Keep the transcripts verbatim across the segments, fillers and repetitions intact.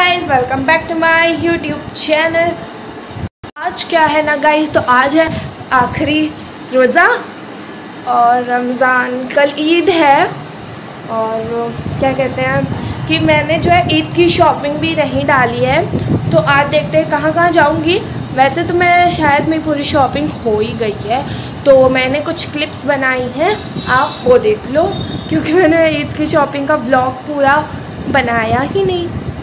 Guys, welcome back to my YouTube channel. आज क्या है ना गाइस, तो आज है आखिरी रोज़ा और रमज़ान, कल ईद है। और क्या कहते हैं कि मैंने जो है ईद की शॉपिंग भी नहीं डाली है, तो आज देखते हैं कहाँ कहाँ जाऊँगी। वैसे तो मैं शायद मेरी पूरी शॉपिंग हो ही गई है, तो मैंने कुछ क्लिप्स बनाई हैं, आप वो देख लो, क्योंकि मैंने ईद की शॉपिंग का व्लॉग पूरा बनाया ही नहीं।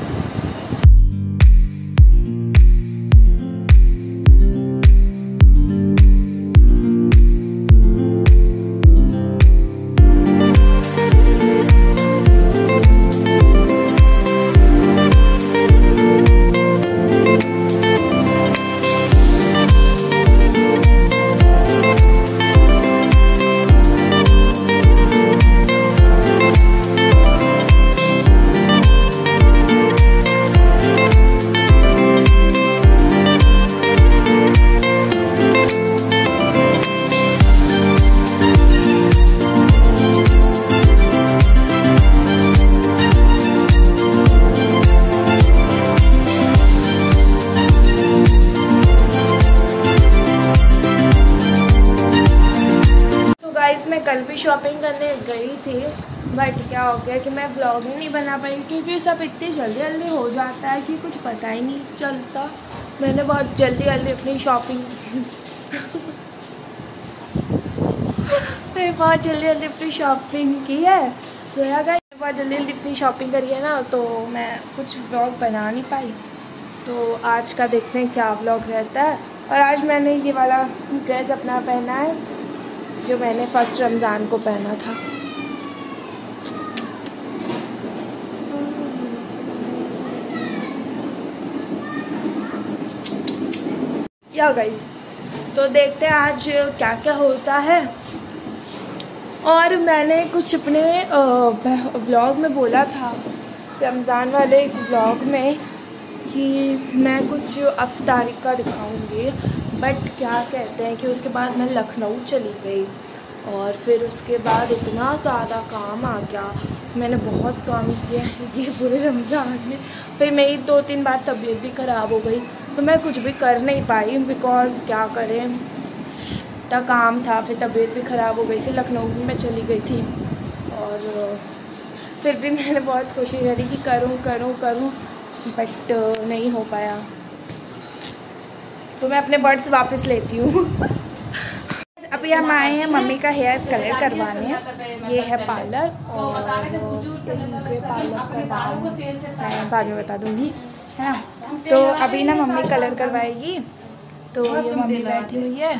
मैं कल भी शॉपिंग करने गई थी, बट क्या हो गया कि मैं ब्लॉग ही नहीं बना पाई, क्योंकि सब इतनी जल्दी जल्दी हो जाता है कि कुछ पता ही नहीं चलता। मैंने बहुत जल्दी जल्दी अपनी शॉपिंग मैंने बहुत जल्दी जल्दी अपनी शॉपिंग की है। तो यार बहुत जल्दी जल्दी अपनी शॉपिंग करी है ना, तो मैं कुछ ब्लॉग बना नहीं पाई। तो आज का देखते हैं क्या ब्लॉग रहता है। और आज मैंने ये वाला ड्रेस अपना पहना है जो मैंने फर्स्ट रमज़ान को पहना था। या गाइस, तो देखते हैं आज क्या क्या होता है। और मैंने कुछ अपने व्लॉग में बोला था, रमज़ान वाले व्लॉग में, कि मैं कुछ अफ्तारी का दिखाऊंगी, बट क्या कहते हैं कि उसके बाद मैं लखनऊ चली गई और फिर उसके बाद इतना ज़्यादा काम आ गया, मैंने बहुत काम किया ये पूरे रमज़ान में। फिर मेरी दो तीन बार तबीयत भी ख़राब हो गई, तो मैं कुछ भी कर नहीं पाई, बिकॉज़ क्या करें, इतना काम था, फिर तबीयत भी ख़राब हो गई, फिर लखनऊ भी मैं चली गई थी। और फिर भी मैंने बहुत कोशिश करी कि करूँ करूँ करूँ बट नहीं हो पाया। तो मैं अपने बर्ड्स वापस लेती हूँ। अभी हम आए हैं मम्मी का हेयर कलर करवाने। ये है पार्लर, और पार्लर करवाऊँ मैं बाद में बता दूँगी, है ना। तो अभी ना मम्मी कलर करवाएगी, तो ये मम्मी बैठी हुई है।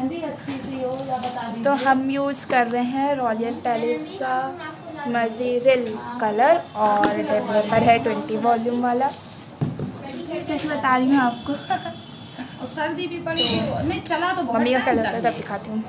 तो हम यूज़ कर रहे हैं रॉयल पैलेस का मज़ीरिल कलर, और डेवलपर है ट्वेंटी वॉल्यूम वाला। कैसे बता रही हूँ आपको, सर्दी भी पड़ी तो नहीं चला, तो मम्मी का कलर था, तब दिखाती हूँ।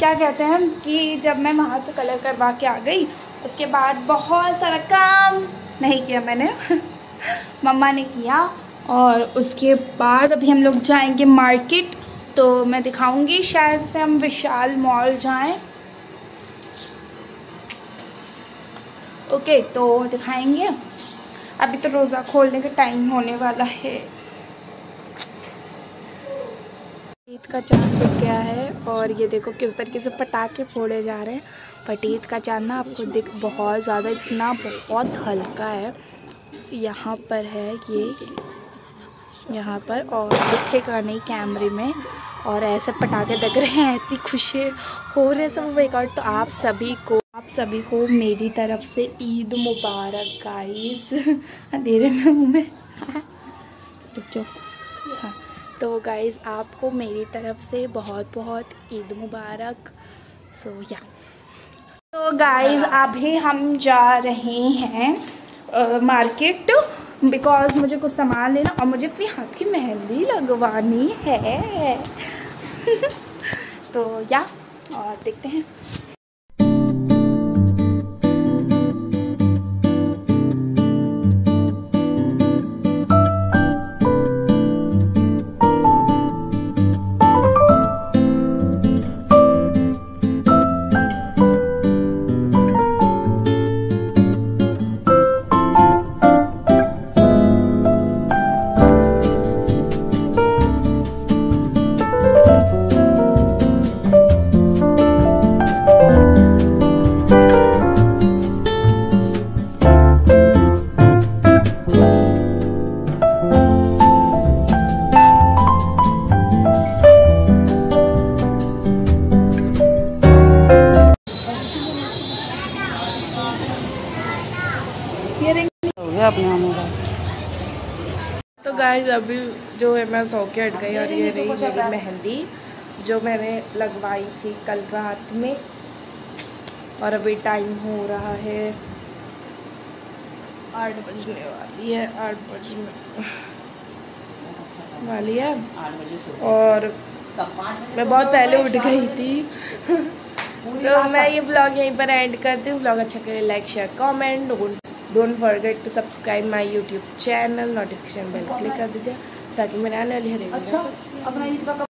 क्या कहते हैं कि जब मैं वहाँ से कलर करवा के आ गई उसके बाद बहुत सारा काम नहीं किया मैंने मम्मा ने किया। और उसके बाद अभी हम लोग जाएंगे मार्केट, तो मैं दिखाऊंगी, शायद से हम विशाल मॉल जाएं। ओके तो दिखाएंगे। अभी तो रोज़ा खोलने का टाइम होने वाला है। ईद का चांद दिख गया है और ये देखो किस तरीके से पटाखे फोड़े जा रहे हैं। बट ईद का चांद ना आपको दिख बहुत ज़्यादा, इतना बहुत हल्का है। यहाँ पर है ये, यहाँ पर, और दिखेगा नहीं कैमरे में। और ऐसे पटाखे लग रहे हैं, ऐसी खुशी हो रहे सब बेकार। तो आप सभी को आप सभी को मेरी तरफ से ईद मुबारक गाइस। अंधेरे में हूँ मैं जो हाँ, तो गाइस आपको मेरी तरफ से बहुत बहुत ईद मुबारक। सो so, या yeah. तो गाइस अभी हम जा रहे हैं आ, मार्केट, बिकॉज मुझे कुछ सामान लेना और मुझे अपनी हाथ की मेहंदी लगवानी है। तो या और देखते हैं। तो गाइस अभी जो है मैं सो के हट गई और ये रही मेरी मेहंदी जो मैंने लगवाई थी कल रात में। और अभी टाइम हो रहा है आठ बजने वाली है, आठ बजने वाली है। और मैं बहुत पहले उठ गई थी। तो मैं ये ब्लॉग यहीं पर एंड करती हूँ। ब्लॉग अच्छा करे like share comment, don't forget to subscribe my YouTube channel, notification bell click कर दीजिए ताकि मेरे आने वाली हर एक अच्छा अपना